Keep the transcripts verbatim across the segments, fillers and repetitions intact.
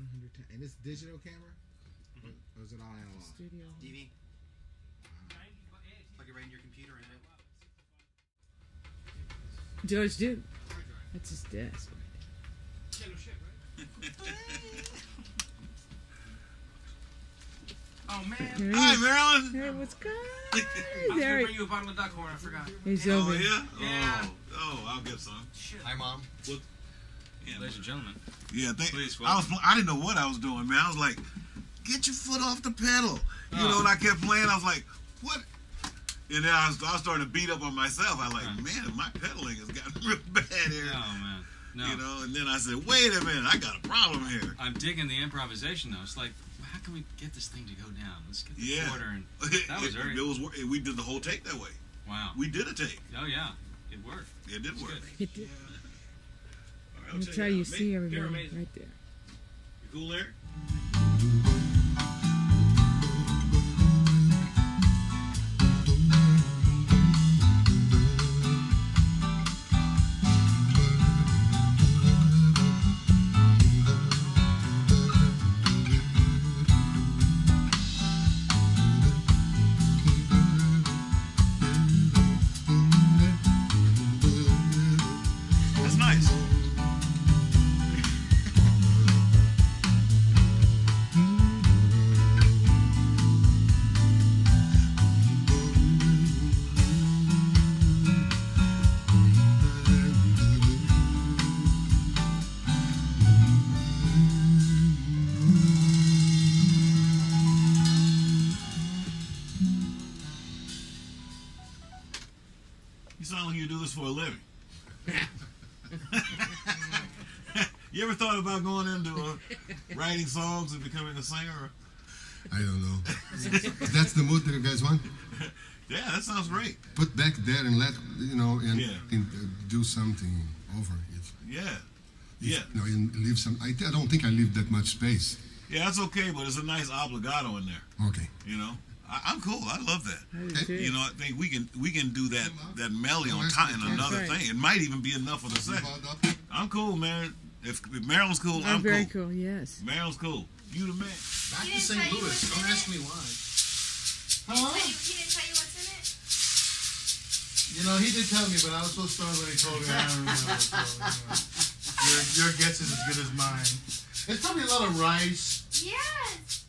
hundred ten. And it's digital camera? Mm-hmm. Or is it all analog? Studio. D V. Wow. Plug it right in your computer and it. George Duke. That's his desk. Yeah, no shit, right? Oh man! Hi, Marilyn. Hey, what's good? I was There gonna he- bring you a bottle of Duckhorn. I forgot. He's Oh over. yeah. Yeah. Oh, oh, I'll get some. Shit. Hi, Mom. What? Yeah, Ladies and gentlemen, yeah. Thank, please. I was. I didn't know what I was doing, man. I was like, "Get your foot off the pedal," you Oh. know. And I kept playing. I was like, "What?" And then I was, I was starting to beat up on myself. I was like, Right. "Man, my pedaling has gotten real bad here." Oh man, no. You know. And then I said, "Wait a minute, I got a problem here." I'm digging the improvisation though. It's like, how can we get this thing to go down? Let's get the Yeah. quarter and that was it, very. it was. We did the whole take that way. Wow. We did a take. Oh yeah, it worked. It did It's work. good. Hit the- All right, I'll That's check how it you out. see Mate, everybody amazing. right there. You cool, Larry? That's nice. You sound like you do this for a living. You ever thought about going into uh, writing songs and becoming a singer? I don't know. That's the mood that you guys want. Yeah, that sounds great. Put back there and let you know and, Yeah. and uh, do something over it. Yeah, yeah, You know, and leave some. I, I don't think I leave that much space. yeah. That's okay, but it's a nice obligato in there. Okay. You know, I, I'm cool. I love that. I do Okay. too. You know, I think we can we can do that that melody on That's time and right. another That's right. thing. It might even be enough for the second. I'm cool, man. If, if Marilyn's cool, I'm I'm very cool. cool. Yes. Marilyn's cool. You the man. Back He to didn't Saint tell you Louis. what's Don't in ask it? me why. He didn't tell you- he didn't tell you what's in it? You know, he did tell me, but I was so stoned when he told me. I don't remember. So, you know, your, your guess is as good as mine. It's probably a lot of rice. Yes.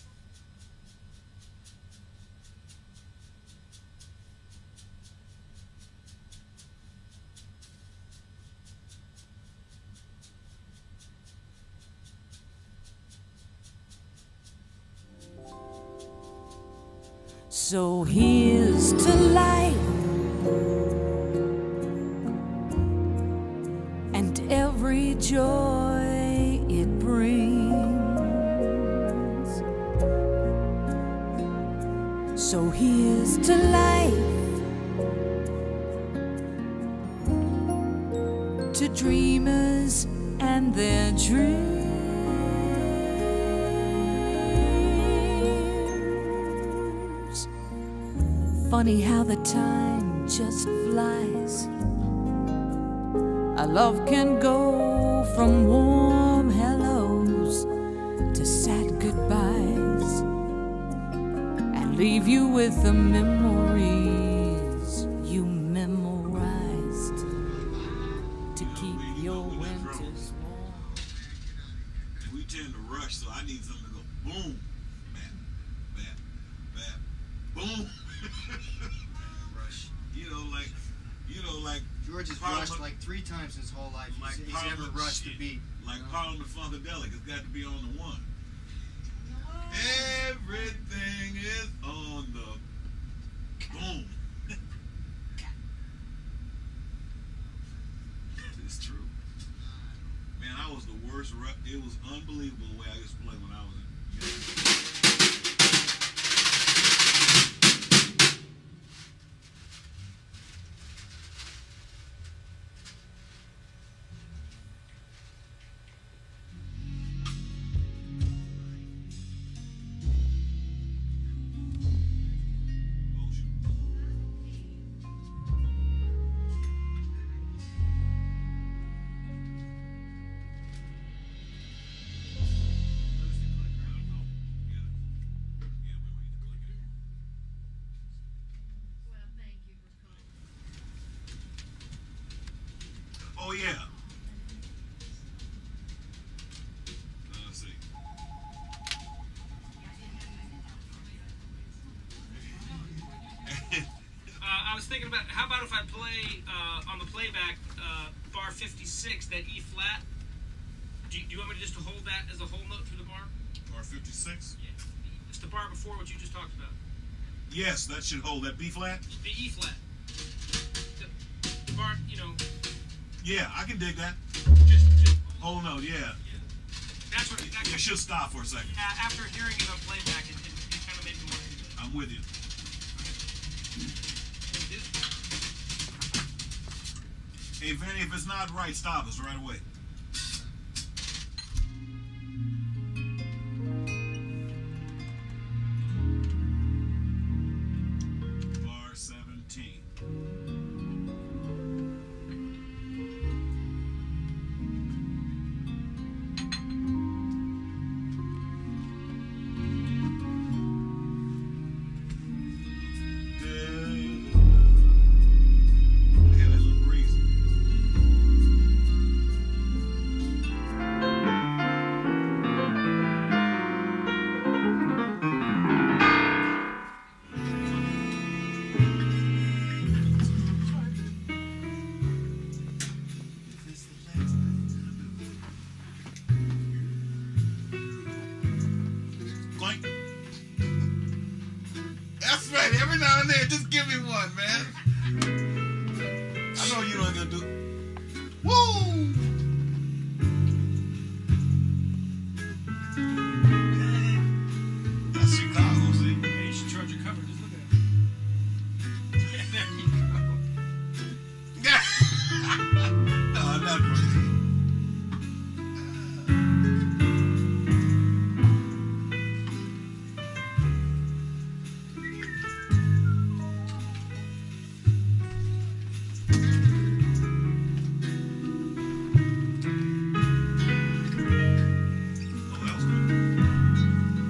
So here's to life and every joy it brings. So here's to life, to dreamers and their dreams. Funny how the time just flies. Our love can go from warm hellos to sad goodbyes and leave you with the memories you memorized to keep your winters warm. And we tend to rush, so I need something to go boom, bam, bam, bam, boom. Rush. You know, like, you know, like George has Parliament- rushed like three times his whole life. like He's, he's never Parliament rushed a shit. beat. Like you know? Parliament Funkadelic, it's got to be on the one. Everything is on the boom. It's true. Man, I was the worst. Ru- it was unbelievable the way I used to play when I was in. You know, thinking about, how about if I play uh, on the playback uh, bar fifty-six, that E flat? Do you, do you want me to just to hold that as a whole note through the bar? Bar fifty-six? Yeah. It's the bar before what you just talked about. Yes, that should hold. That B flat? The E flat. The, the bar, you know. Yeah, I can dig that. Just, just Whole note, yeah. Yeah. That's what. That You should stop for a second. Yeah, after hearing it on playback, it, it, it kind of made me want to do that. I'm with you. Hey, Vinny, if it's not right, stop us right away. Bar seventeen. Yeah, that little breeze. Clank. That's right. Every now and then, just give me one, man. I know you know what you're gonna do. Woo! That's Chicago, see? Yeah, you should charge your cover. Just look at it. There you go. No, I'm not crazy. Oh, that was good.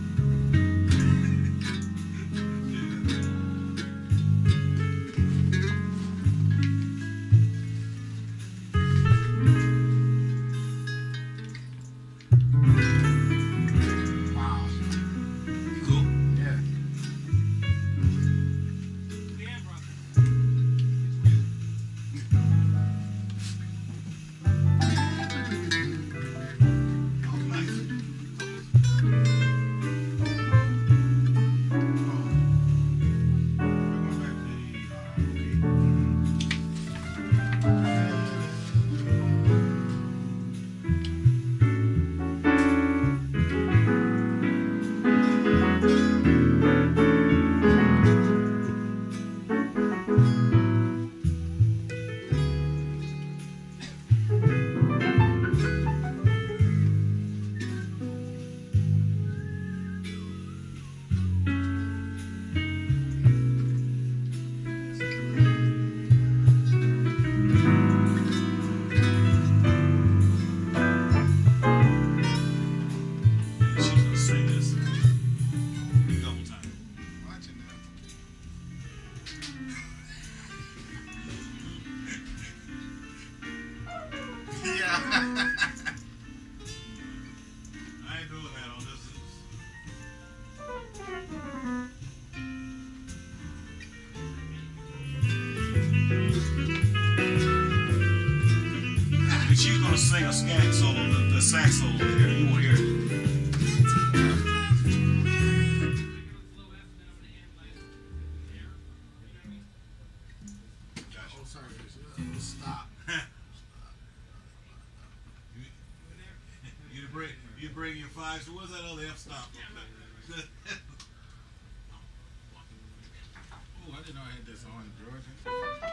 Wow. You cool? Yeah. Yeah, bro. Oh, nice. She's gonna sing this double time. Watching that. Yeah. I ain't doing that on this. And she's gonna sing a scat solo, the, the sax solo here. You won't hear it. Oh, sorry. Stop. You bring you bring your fives. What's that other F stop? Oh, I didn't know I had this on, Georgia.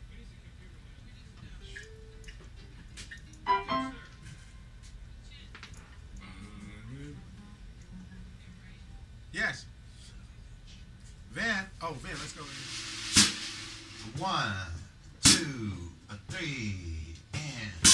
Yes. Van. Oh, Van, let's go. One, two, a three, and.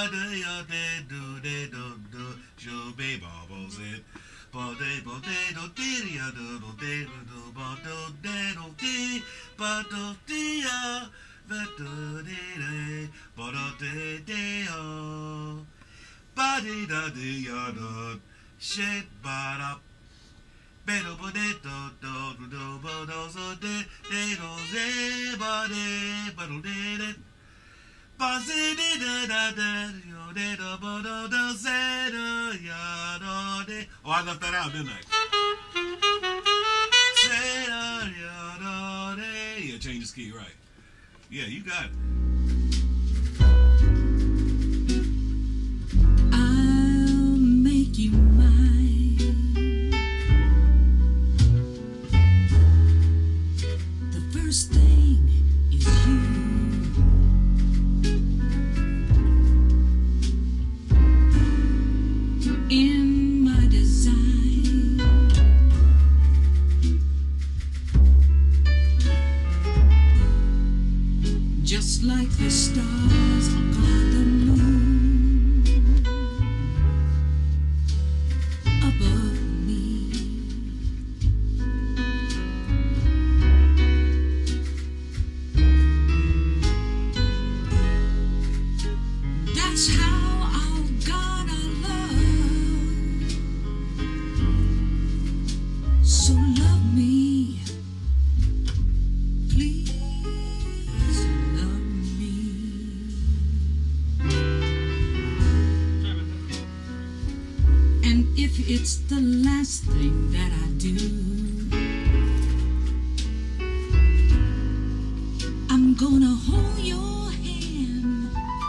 da da ya de do de do do jo be bubbles it. Ba de ba de do de ya do do de do ba do de do de ba do de ya ba do de de ba do de de oh ba de da de ya do shit ba da. Pero bonito, do do do do do so de de do ze ba de ba do de de ba ze de da da da yo de do ba do do ze do ya do de. Oh, I left that out, didn't I? Ze do ya do de. Yeah, change the key, right? Yeah, you got it. I'll make you mine. First thing is you. In my design, just like the stars on the moon above me. That's how I'll gotta love. So love me, please love me. And if it's the last thing that I do, I'm gonna hold your hand.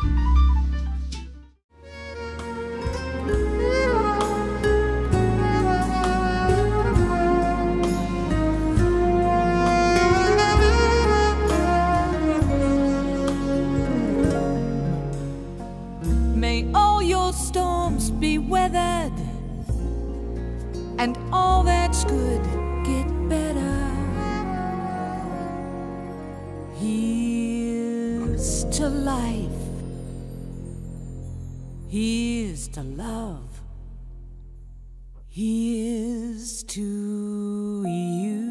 May all your storms be weathered, and all that's good get better. Here's to life, here's to love, here's to you.